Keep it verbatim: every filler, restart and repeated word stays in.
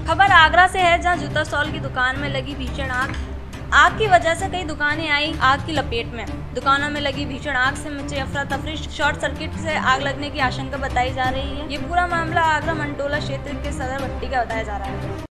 खबर आगरा से है, जहां जूता स्टॉल की दुकान में लगी भीषण आग आग की वजह से कई दुकानें आई आग की लपेट में। दुकानों में लगी भीषण आग से मची अफरा तफरी। शॉर्ट सर्किट से आग लगने की आशंका बताई जा रही है। ये पूरा मामला आगरा मंटोला क्षेत्र के सदर भट्टी का बताया जा रहा है।